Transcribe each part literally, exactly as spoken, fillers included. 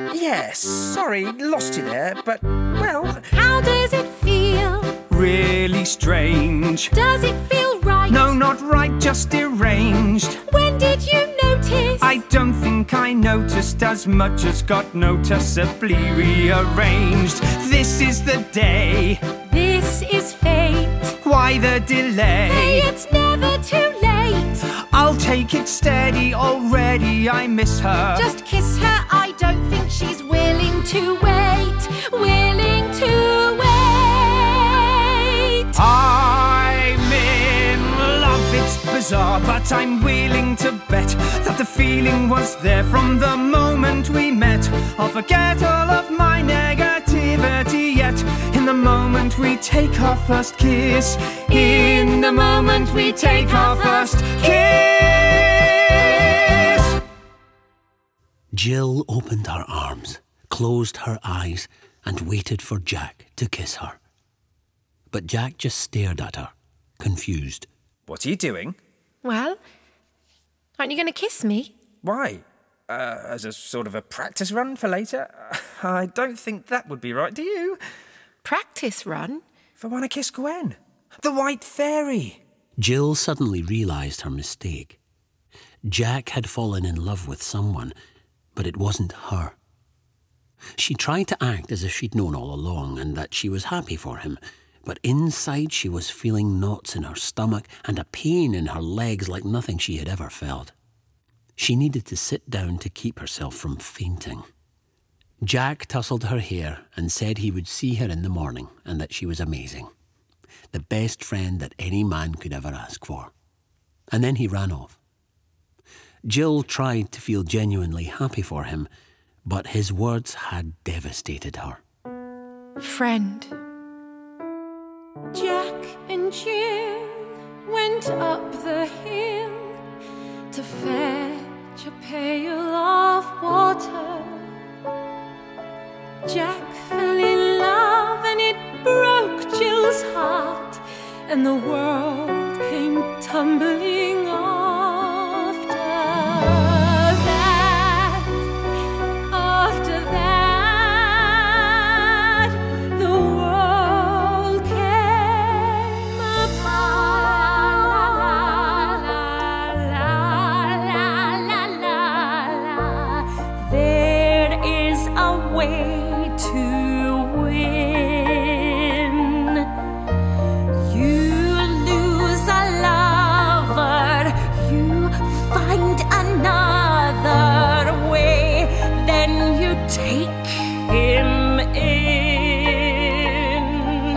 Yes, sorry, lost you there, but, well... How does it feel? Really strange. Does it feel right? No, not right, just deranged. When did you notice? I don't think I noticed as much as got noticeably rearranged. This is the day. This is fate. Why the delay? Hey, it's never too late. I'll take it steady, already I miss her. Just kiss her, I don't think she's willing to wait. Willing to wait. I'm in love, it's bizarre, but I'm willing to bet that the feeling was there from the moment we met. I'll forget all of my negativity yet. In the moment we take our first kiss. In the moment we take our first kiss. Jill opened her arms, closed her eyes, and waited for Jack to kiss her. But Jack just stared at her, confused. What are you doing? Well, aren't you going to kiss me? Why? Uh, as a sort of a practice run for later? I don't think that would be right, do you? Practice run? For when I kiss Gwen. The White Fairy. Jill suddenly realised her mistake. Jack had fallen in love with someone, but it wasn't her. She tried to act as if she'd known all along and that she was happy for him, but inside she was feeling knots in her stomach and a pain in her legs like nothing she had ever felt. She needed to sit down to keep herself from fainting. Jack tousled her hair and said he would see her in the morning and that she was amazing. The best friend that any man could ever ask for. And then he ran off. Jill tried to feel genuinely happy for him, but his words had devastated her. Friend. Jack and Jill went up the hill to fetch a pail of water. Jack fell in love and it broke Jill's heart, and the world came tumbling after that. After that, the world came apart. There is a way to win. You lose a lover, you find another way, then you take him in.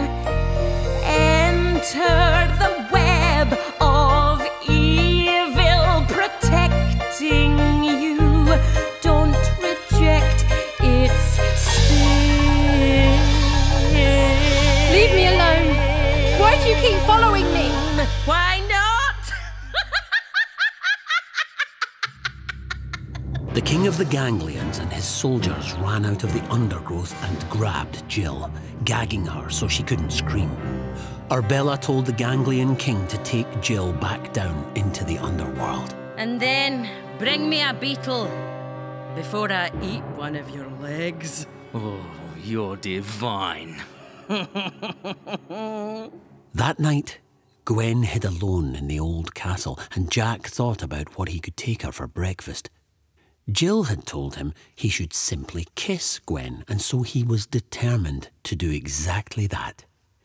Enter the web of evil protecting you. Don't reject its spin. Leave me alone. Why do you keep following me? Why not? The king of the Ganglions and his soldiers ran out of the undergrowth and grabbed Jill, gagging her so she couldn't scream. Arbella told the Ganglion king to take Jill back down into the underworld. And then bring me a beetle before I eat one of your legs. Oh, you're divine. That night, Gwen hid alone in the old castle, and Jack thought about what he could take her for breakfast. Jill had told him he should simply kiss Gwen, and so he was determined to do exactly that.